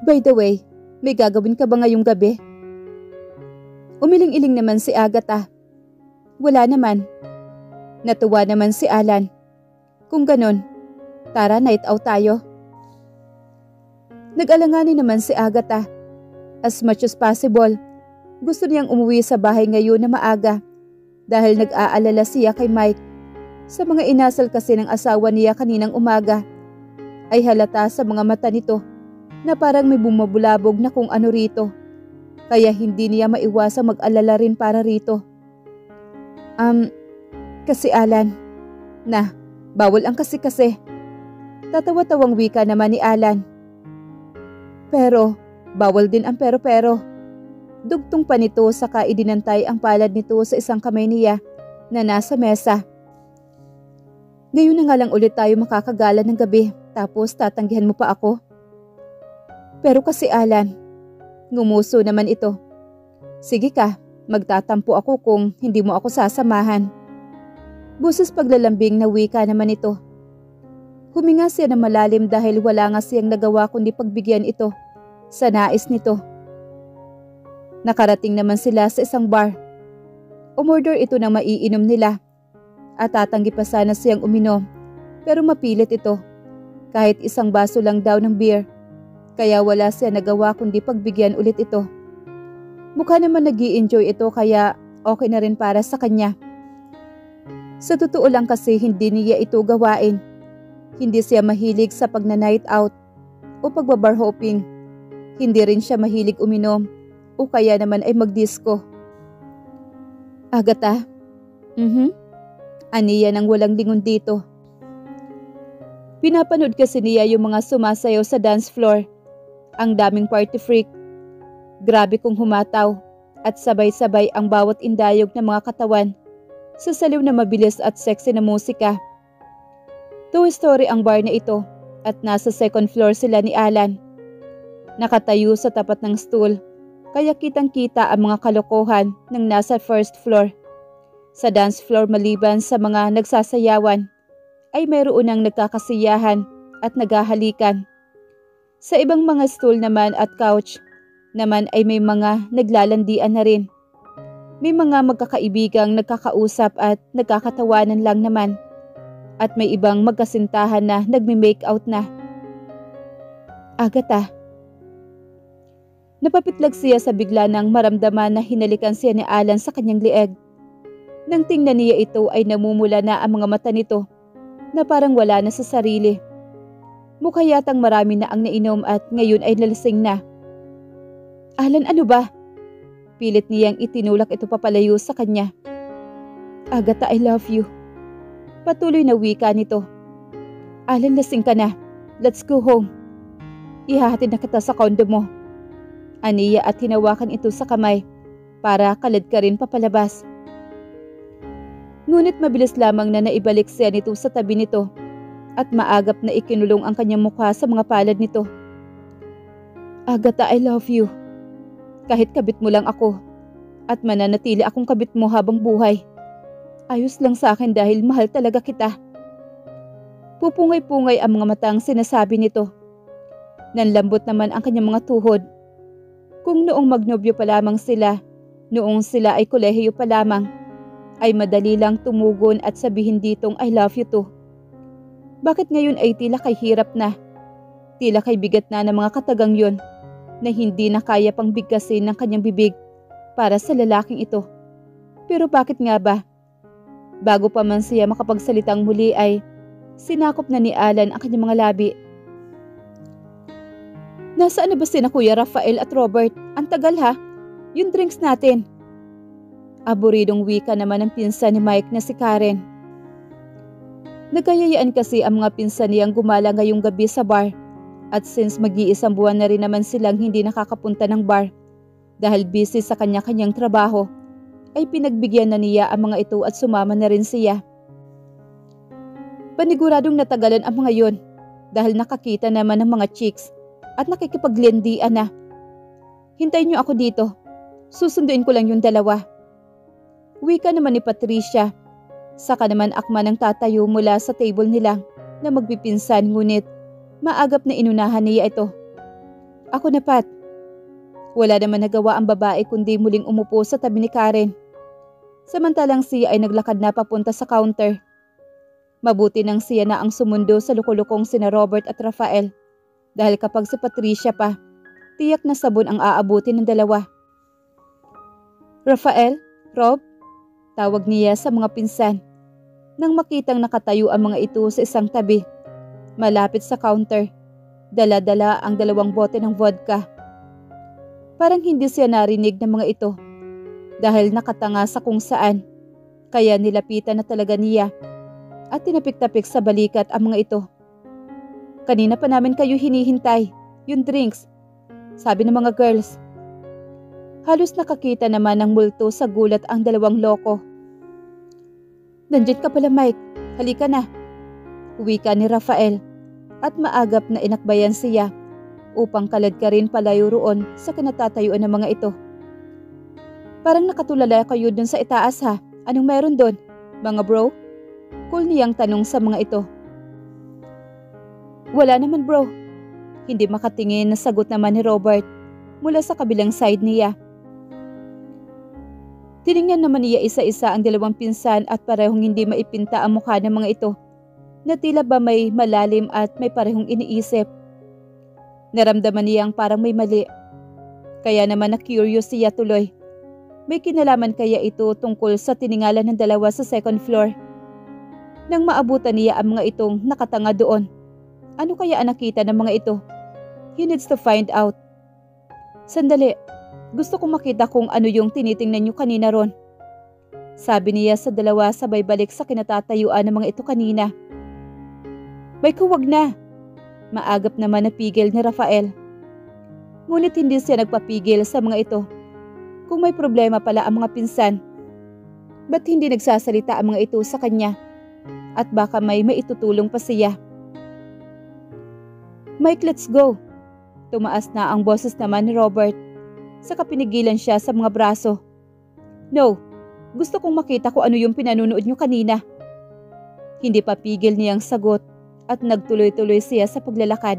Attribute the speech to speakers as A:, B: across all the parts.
A: By the way, may gagawin ka ba ngayong gabi? Umiling-iling naman si Agatha. Wala naman. Natuwa naman si Alan. Kung ganon, tara night out tayo. Nag-alanganin naman si Agatha. As much as possible, gusto niyang umuwi sa bahay ngayon na maaga dahil nag-aalala siya kay Mike. Sa mga inasal kasi ng asawa niya kaninang umaga, ay halata sa mga mata nito na parang may bumabulabog na kung ano rito. Kaya hindi niya maiwasang mag-alala rin para rito. Kasi Alan. Bawal ang kasi-kasi. Tatawa-tawang wika naman ni Alan. Pero, bawal din ang pero-pero. Dugtong pa nito saka idinantay ang palad nito sa isang kamay niya na nasa mesa. Ngayon na nga lang ulit tayo makakagala ng gabi tapos tatanggihan mo pa ako. Pero kasi Alan, ngumuso naman ito. Sige ka, magtatampo ako kung hindi mo ako sasamahan. Busos paglalambing na wika naman ito. Huminga siya ng malalim dahil wala nga siyang nagawa kundi pagbigyan ito sa nais nito. Nakarating naman sila sa isang bar. Umorder ito ng maiinom nila at tatanggi pa sana siyang uminom pero mapilit ito. Kahit isang baso lang daw ng beer. Kaya wala siya nagawa kundi pagbigyan ulit ito. Mukha naman nag-i-enjoy ito kaya okay na rin para sa kanya. Sa totoo lang kasi hindi niya ito gawain. Hindi siya mahilig sa pagna-night out o pagbabar hopping. Hindi rin siya mahilig uminom o kaya naman ay mag-disco. Agatha? Aniya nang walang lingon dito. Pinapanood kasi niya yung mga sumasayaw sa dance floor. Ang daming party freak. Grabe kung humataw at sabay-sabay ang bawat indayog ng mga katawan sa saliw na mabilis at sexy na musika. Two-story ang bar na ito at nasa second floor sila ni Alan. Nakatayo sa tapat ng stool kaya kitang-kita ang mga kalokohan ng nasa first floor. Sa dance floor maliban sa mga nagsasayawan ay mayroon ng nagkakasiyahan at naghahalikan. Sa ibang mga stool naman at couch naman ay may mga naglalandian na rin. May mga magkakaibigang nagkakausap at nagkakatawanan lang naman. At may ibang magkasintahan na nagme-make out na. Agatha. Napapitlag siya sa bigla nang maramdaman na hinalikan siya ni Alan sa kanyang lieg. Nang tingnan niya ito ay namumula na ang mga mata nito na parang wala na sa sarili. Mukha yatang marami na ang nainom at ngayon ay nalasing na. Alan, ano ba? Pilit niyang itinulak ito papalayo sa kanya. Agatha, I love you. Patuloy na wika nito. Alan, lasing ka na. Let's go home. Ihahatid na kita sa kondo mo. Aniya at hinawakan ito sa kamay para kalad ka rin papalabas. Ngunit mabilis lamang na naibalik siya nito sa tabi nito at maagap na ikinulong ang kanyang mukha sa mga palad nito. Agatha, I love you. Kahit kabit mo lang ako at mananatili akong kabit mo habang buhay. Ayos lang sa akin dahil mahal talaga kita. Pupungay-pungay ang mga matang sinasabi nito. Nanlambot naman ang kanyang mga tuhod. Kung noong magnobyo pa lamang sila, noong sila ay kolehiyo pa lamang, ay madali lang tumugon at sabihin ditong I love you too. Bakit ngayon ay tila kay hirap na? Tila kay bigat na ng mga katagang yon na hindi na kaya pang bigkasin ng kanyang bibig para sa lalaking ito. Pero bakit nga ba? Bago pa man siya makapagsalitang muli ay sinakop na ni Alan ang kanyang mga labi. Nasaan na ba sina Kuya Rafael at Robert? Ang tagal ha? Yung drinks natin. Aburidong wika naman ng pinsan ni Mike na si Karen. Nagkayayaan kasi ang mga pinsan niyang gumala ngayong gabi sa bar at since mag-iisang buwan na rin naman silang hindi nakakapunta ng bar dahil busy sa kanya-kanyang trabaho ay pinagbigyan na niya ang mga ito at sumama na rin siya. Paniguradong natagalan ang mga yon dahil nakakita naman ng mga chicks at nakikipaglendian na. Hintayin niyo ako dito. Susunduin ko lang yung dalawa. Wika naman ni Patricia. Saka naman akma ng tatayo mula sa table nila na magpipinsan ngunit maagap na inunahan niya ito. Ako na, Pat. Wala naman nagawa ang babae kundi muling umupo sa tabi ni Karen. Samantalang siya ay naglakad na papunta sa counter. Mabuti nang siya na ang sumundo sa lukulukong sina Robert at Rafael. Dahil kapag si Patricia pa, tiyak na sabon ang aabutin ng dalawa. Rafael, Rob, tawag niya sa mga pinsan. Nang makitang nakatayo ang mga ito sa isang tabi, malapit sa counter, dala-dala ang 2 bote ng vodka. Parang hindi siya narinig ng mga ito dahil nakatanga sa kung saan, kaya nilapitan na talaga niya at tinapik-tapik sa balikat ang mga ito. Kanina pa namin kayo hinihintay, yung drinks, sabi ng mga girls. Halos nakakita naman ng multo sa gulat ang 2 loko. Nandiyan ka pala, Mike, halika na. Wika ni Rafael at maagap na inakbayan siya upang kalad ka rin palayo roon sa kinatatayuan ng mga ito. Parang nakatulala kayo dun sa itaas ha, anong meron dun, mga bro? Cool niyang tanong sa mga ito. Wala naman bro. Hindi makatingin na sagot naman ni Robert mula sa kabilang side niya. Tiningnan naman niya isa-isa ang 2 pinsan at parehong hindi maipinta ang mukha ng mga ito na tila ba may malalim at may parehong iniisip. Naramdaman niya ang parang may mali. Kaya naman na-curious siya tuloy. May kinalaman kaya ito tungkol sa tiningalan ng 2 sa 2nd floor? Nang maabutan niya ang mga itong nakatanga doon, ano kaya ang nakita ng mga ito? He needs to find out. Sandali. Gusto kong makita kung ano yung tinitingnan niyo kanina ron. Sabi niya sa 2 sabay balik sa kinatatayuan ng mga ito kanina. May kuwag na. Maagap naman na pigil ni Rafael. Ngunit hindi siya nagpapigil sa mga ito. Kung may problema pala ang mga pinsan, ba't hindi nagsasalita ang mga ito sa kanya? At baka may maitutulong pa siya. Mike, let's go. Tumaas na ang boses naman ni Robert. Saka pinigilan siya sa mga braso. No, gusto kong makita kung ano yung pinanunood niyo kanina. Hindi pa pigil niyang sagot at nagtuloy-tuloy siya sa paglalakad.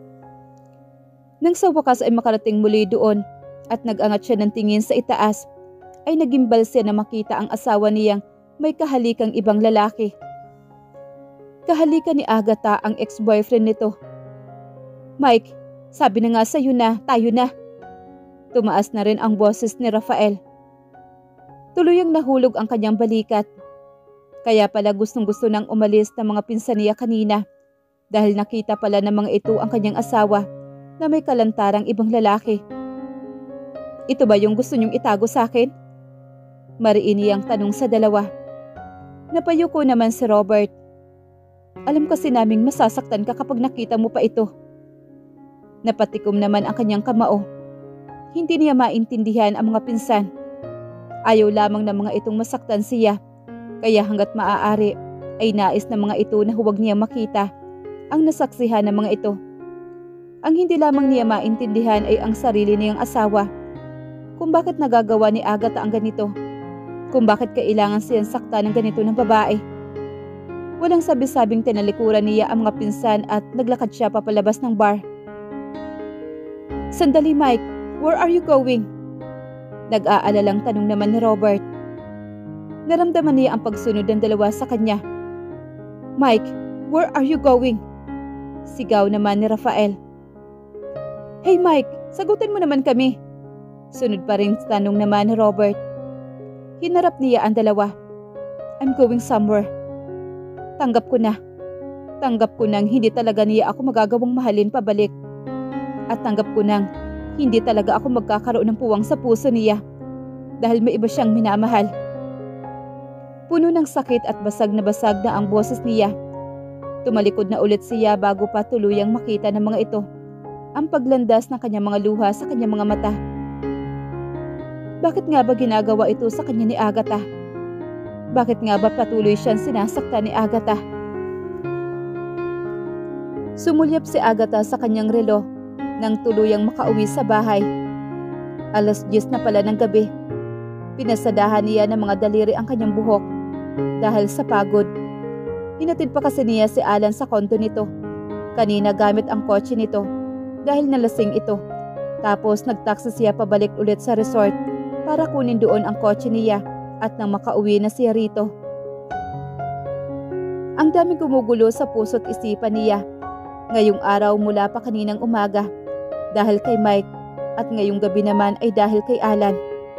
A: Nang sa wakas ay makarating muli doon at nag-angat siya ng tingin sa itaas, ay nagimbal siya na makita ang asawa niyang may kahalikang ibang lalaki. Kahalikan ni Agatha ang ex-boyfriend nito. Mike, sabi na nga sa'yo na, tayo na. Tumaas na rin ang boses ni Rafael. Tuluyang nahulog ang kanyang balikat. Kaya pala gustong-gusto nang umalis ng mga pinsan niya kanina dahil nakita pala ng mga ito ang kanyang asawa na may kalantarang ibang lalaki. Ito ba yung gusto niyong itago sa akin? Mariin niyang tanong sa 2. Napayuko naman si Robert. Alam kasi naming masasaktan ka kapag nakita mo pa ito. Napatikom naman ang kanyang kamao. Hindi niya maintindihan ang mga pinsan. Ayaw lamang ng mga itong masaktan siya, kaya hanggat maaari ay nais ng mga ito na huwag niya makita ang nasaksihan ng mga ito. Ang hindi lamang niya maintindihan ay ang sarili niyang asawa. Kung bakit nagagawa ni Agatha ang ganito. Kung bakit kailangan siyang sakta ng ganito ng babae. Walang sabi-sabing tinalikuran niya ang mga pinsan at naglakad siya papalabas ng bar. Sandali, Mike. Where are you going? Nag-aalalang tanong naman ni Robert. Naramdaman niya ang pagsunod ng 2 sa kanya. Mike, where are you going? Sigaw naman ni Rafael. Hey Mike, sagutin mo naman kami. Sunod pa rin tanong naman ni Robert. Hinarap niya ang 2. I'm going somewhere. Tanggap ko na. Tanggap ko nang hindi talaga niya ako magagawang mahalin pabalik. At tanggap ko nang hindi talaga ako magkakaroon ng puwang sa puso niya dahil may iba siyang minamahal. Puno ng sakit at basag na ang boses niya. Tumalikod na ulit siya bago pa tuluyang makita ng mga ito ang paglandas ng kanyang mga luha sa kanyang mga mata. Bakit nga ba ginagawa ito sa kanya ni Agatha? Bakit nga ba patuloy siyang sinasaktan ni Agatha? Sumulyap si Agatha sa kanyang relo nang tuluyang makauwi sa bahay. 10:00 na pala ng gabi. Pinasadahan niya ng mga daliri ang kanyang buhok dahil sa pagod. Hinatid pa kasi niya si Alan sa kondo nito kanina gamit ang kotse nito dahil nalasing ito Tapos nagtaksi siya pabalik ulit sa resort para kunin doon ang kotse niya at nang makauwi na siya rito. Ang daming gumugulo sa puso't isipan niya ngayong araw mula pa kaninang umaga dahil kay Mike at ngayong gabi naman ay dahil kay Alan.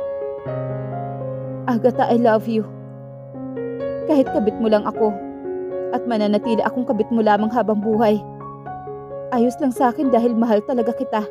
A: Agatha, I love you. Kahit kabit mo lang ako at mananatili akong kabit mo lamang habang buhay. Ayos lang sa akin dahil mahal talaga kita.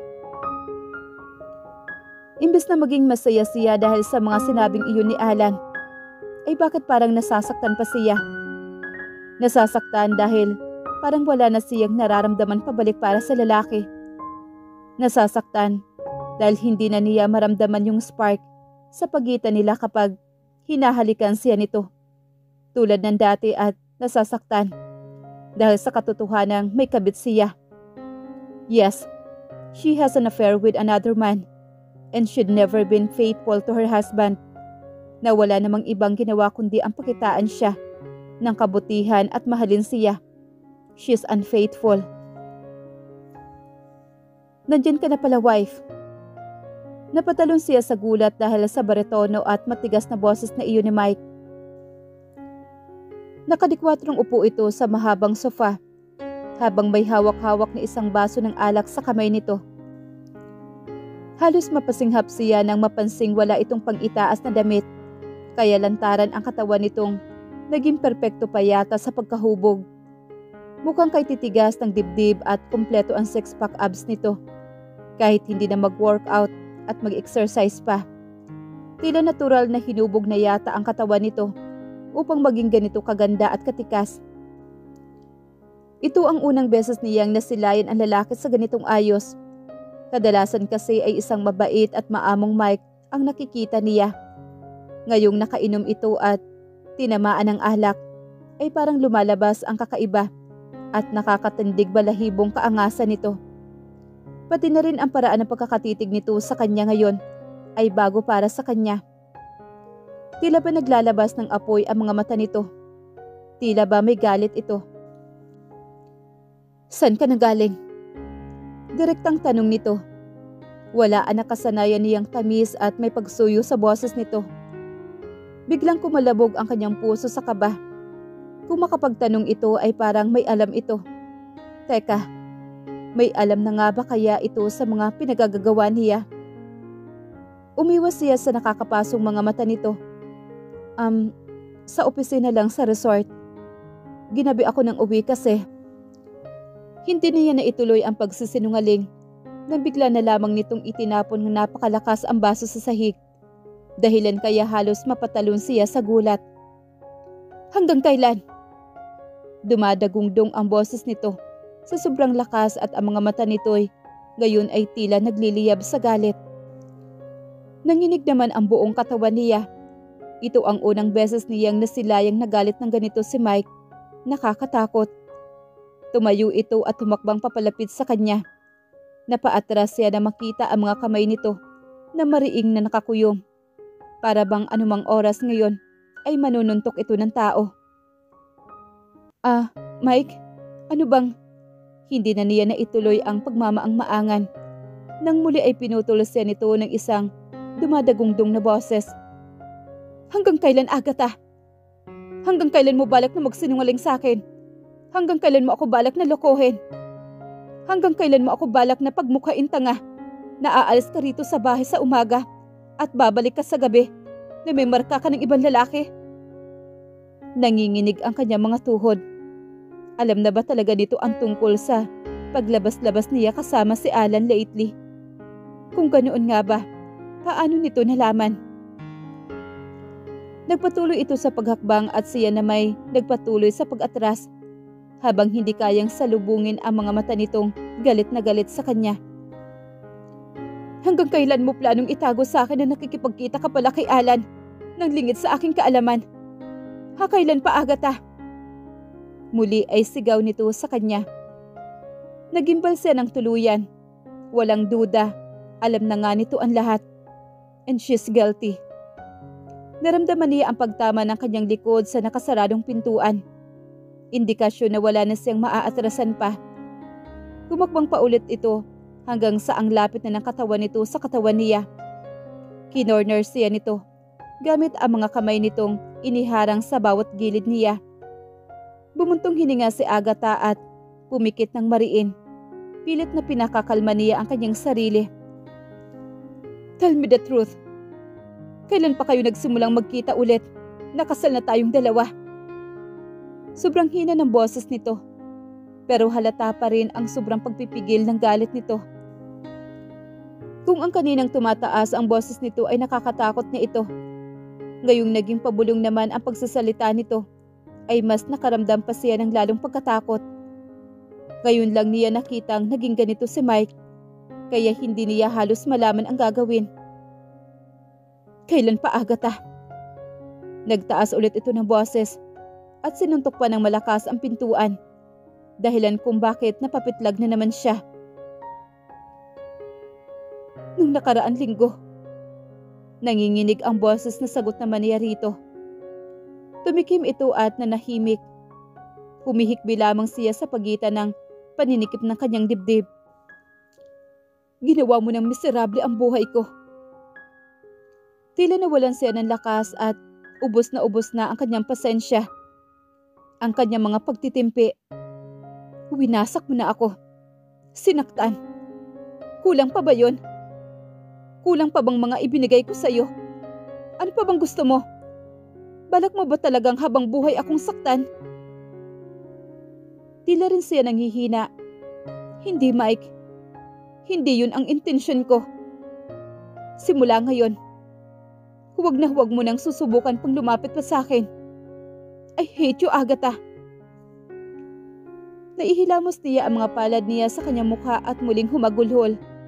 A: Imbes na maging masaya siya dahil sa mga sinabing iyon ni Alan, ay bakit parang nasasaktan pa siya? Nasasaktan dahil parang wala na siyang nararamdaman pabalik para sa lalaki. Nasasaktan dahil hindi na niya maramdaman yung spark sa pagitan nila kapag hinahalikan siya nito. Tulad ng dati at nasasaktan dahil sa katotohanang may kabit siya. Yes, she has an affair with another man and should never been faithful to her husband na wala namang ibang ginawa kundi ang pakitaan siya ng kabutihan at mahalin siya. She is unfaithful. Nandyan ka na pala, wife. Napatalon siya sa gulat dahil sa baritono at matigas na boses na iyon ni Mike. Nakadikwatrong upo ito sa mahabang sofa habang may hawak-hawak na isang baso ng alak sa kamay nito. Halos mapasinghap siya nang mapansing wala itong pang-itaas na damit, kaya lantaran ang katawan nitong naging perpekto pa yata sa pagkahubog. Mukhang kay titigas ng dibdib at kumpleto ang six-pack abs nito, kahit hindi na mag-workout at mag-exercise pa. Tila natural na hinubog na yata ang katawan nito upang maging ganito kaganda at katikas. Ito ang unang beses niyang nasilayan ang lalaki sa ganitong ayos. Kadalasan kasi ay isang mabait at maamong Mike ang nakikita niya. Ngayong nakainom ito at tinamaan ng alak, ay parang lumalabas ang kakaiba at nakakatindig balahibong kaangasan nito. Pati na rin ang paraan ng pagkakatitig nito sa kanya ngayon ay bago para sa kanya. Tila ba naglalabas ng apoy ang mga mata nito? Tila ba may galit ito? Saan ka nagaling? Direktang tanong nito. Wala ang nakasanayan niyang tamis at may pagsuyo sa boses nito. Biglang kumalabog ang kanyang puso sa kaba. Kung makapagtanong ito ay parang may alam ito. Teka, may alam na nga ba kaya ito sa mga pinagagagawa niya? Umiwas siya sa nakakapasong mga mata nito. Sa opisina lang sa resort. Ginabi ako ng uwi kasi. Hindi niya na ituloy ang pagsisinungaling nang bigla na lamang nitong itinapon ng napakalakas ang baso sa sahig. Dahilan kaya halos mapatalon siya sa gulat. Hanggang kailan? Dumadagungdong ang boses nito sa sobrang lakas at ang mga mata nito'y ngayon ay tila nagliliyab sa galit. Nanginig naman ang buong katawan niya. Ito ang unang beses niyang nasilayang nagalit ng ganito si Mike. Nakakatakot. Tumayo ito at tumakbang papalapit sa kanya. Napaatras siya na makita ang mga kamay nito na mariing na nakakuyom. Para bang anumang oras ngayon ay manununtok ito ng tao. Mike, ano bang? Hindi na niya naituloy ang pagmamaang-maangan. Nang muli ay pinutol siya nito ng isang dumadagungdong na boses. Hanggang kailan, Agatha? Hanggang kailan mo balak na magsinungaling sa akin? Hanggang kailan mo ako balak na lokohin? Hanggang kailan mo ako balak na pagmukhain tanga na aalis ka rito sa bahay sa umaga at babalik ka sa gabi na may marka ka ng ibang lalaki? Nanginginig ang kanyang mga tuhod. Alam na ba talaga nito ang tungkol sa paglabas-labas niya kasama si Alan lately? Kung ganoon nga ba, paano nito nalaman? Nagpatuloy ito sa paghakbang at siya na may nagpatuloy sa pag-atras habang hindi kayang salubungin ang mga mata nitong galit na galit sa kanya. Hanggang kailan mo planong itago sa akin na nakikipagkita ka pala kay Alan nang lingid sa aking kaalaman? Kailan pa, Agatha? Muli ay sigaw nito sa kanya. Nagimbal siya ng tuluyan. Walang duda, alam na nga nito ang lahat. And she's guilty. Naramdaman niya ang pagtama ng kanyang likod sa nakasaradong pintuan. Indikasyon na wala na siyang maaatrasan pa. Tumakbang pa ulit ito hanggang sa ang lapit na ng katawan nito sa katawan niya. Kinorner siya nito gamit ang mga kamay nitong iniharang sa bawat gilid niya. Bumuntong hininga si Agatha at pumikit ng mariin. Pilit na pinakakalma niya ang kanyang sarili. Tell me the truth. Kailan pa kayo nagsimulang magkita ulit? Nakasal na tayong dalawa. Sobrang hina ng boses nito, pero halata pa rin ang sobrang pagpipigil ng galit nito. Kung ang kaninang tumataas ang boses nito ay nakakatakot na ito, ngayong naging pabulong naman ang pagsasalita nito, ay mas nakaramdam pa siya ng lalong pagkatakot. Ngayon lang niya nakitang naging ganito si Mike, kaya hindi niya halos malaman ang gagawin. Kailan pa, Agatha? Nagtaas ulit ito ng boses at sinuntok pa ng malakas ang pintuan, dahilan kung bakit napapitlag na naman siya. Nung nakaraang linggo. Nanginginig ang boses na sagot naman niya rito. Tumikim ito at nanahimik. Humihikbi lamang siya sa pagitan ng paninikip ng kanyang dibdib. Ginawa mo ng miserable ang buhay ko. Tila nawalan siya ng lakas at ubos na ang kanyang pasensya. Ang kanyang mga pagtitimpi. Winasak mo na ako. Sinaktan. Kulang pa ba yun? Kulang pa bang mga ibinigay ko sa'yo? Ano pa bang gusto mo? Balak mo ba talagang habang buhay akong saktan? Tila rin siya nanghihina. Hindi, Mike. Hindi yun ang intensyon ko. Simula ngayon, huwag mo nang susubukan pang lumapit pa sa akin. I hate you, Agatha. Naihilamos niya ang mga palad niya sa kanyang mukha at muling humagulhol.